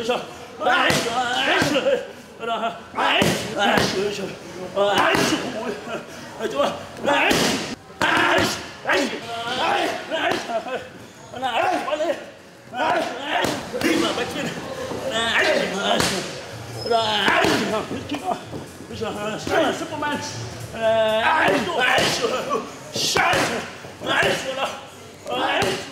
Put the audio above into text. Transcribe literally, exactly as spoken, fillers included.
手，哎哎是，那哎哎是是，哎是虎，哎就哎哎哎哎哎哎，那哎完了，哎哎，你妈妈去，哎哎是，哎这个。 是是是不满，呃，哎，哎是，下一次，哎说了，哎。